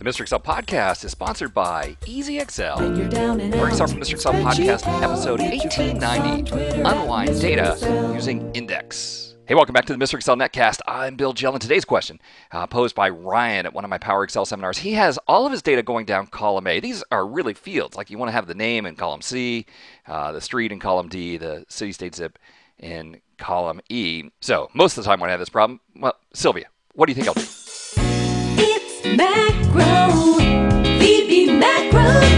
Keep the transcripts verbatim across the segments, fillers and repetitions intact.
The Mister Excel podcast is sponsored by Easy Excel. We're Excel from Mister Excel podcast episode eighteen ninety, Unwind Data Using Index. Hey, welcome back to the Mister Excel Netcast. I'm Bill Gill, and today's question, uh, posed by Ryan at one of my Power Excel seminars. He has all of his data going down column A. These are really fields, like you want to have the name in column C, uh, the street in column D, the city, state, zip in column E. So most of the time when I have this problem, well, Sylvia, what do you think I'll do? It's macro, V B macro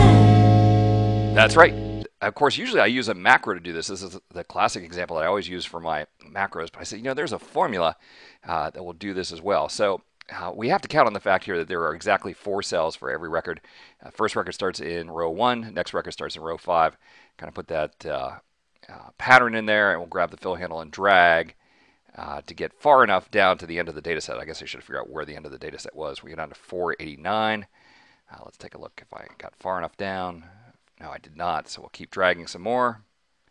time. That's right. Of course, usually I use a macro to do this. This is the classic example that I always use for my macros. But I said, you know, there's a formula uh, that will do this as well. So uh, we have to count on the fact here that there are exactly four cells for every record. Uh, first record starts in row one. Next record starts in row five. Kind of put that uh, uh, pattern in there, and we'll grab the fill handle and drag uh, to get far enough down to the end of the data set. I guess I should figure out where the end of the data set was. We get down to four eighty-nine. Uh, let's take a look if I got far enough down. No, I did not, so we'll keep dragging some more.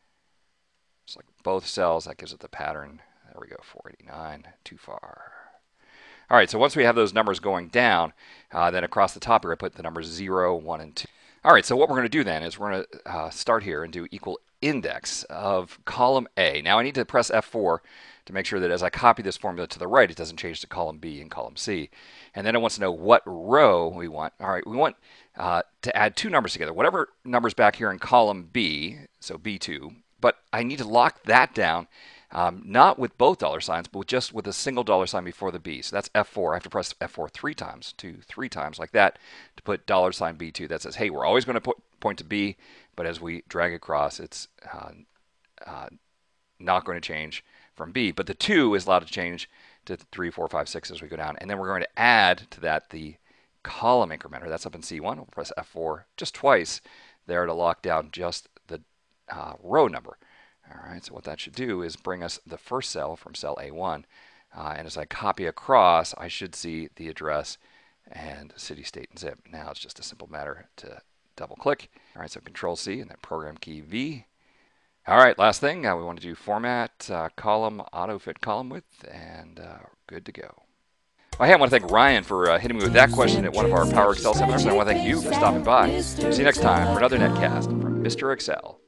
Select both cells, that gives it the pattern. There we go, four eighty-nine, too far. All right, so once we have those numbers going down, uh, then across the top here I put the numbers zero, one, and two. All right, so what we're going to do then is we're going to uh, start here and do equal index of column A. Now I need to press F four to make sure that as I copy this formula to the right, it doesn't change to column B and column C. And then it wants to know what row we want. All right, we want uh, to add two numbers together. Whatever number's back here in column B, so B two, but I need to lock that down, um, not with both dollar signs, but with just with a single dollar sign before the B. So that's F four. I have to press F four three times, two, three times like that to put dollar sign B two. That says, hey, we're always going to put, point to B, but as we drag across, it's uh, uh, not going to change from B. But the two is allowed to change to three, four, five, six as we go down. And then we're going to add to that the column incrementer. That's up in C one. We'll press F four just twice there to lock down just the uh, row number. All right, so what that should do is bring us the first cell from cell A one. Uh, and as I copy across, I should see the address and city, state, and zip. Now it's just a simple matter to double click. All right, so Control C and then Program key V. All right, last thing, uh, we want to do format, uh, column, auto fit column width, and uh, good to go. Well, hey, I want to thank Ryan for uh, hitting me with that question at one of our Power Excel seminars, and I want to thank you for stopping by. See you next time for another netcast from Mister Excel.